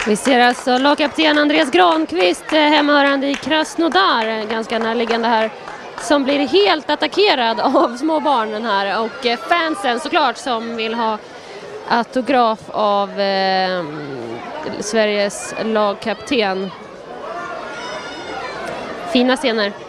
Vi ser alltså lagkapten Andreas Granqvist, hemmahörande i Krasnodar, ganska närliggande här, som blir helt attackerad av små barnen här, och fansen såklart som vill ha autograf av Sveriges lagkapten. Fina scener.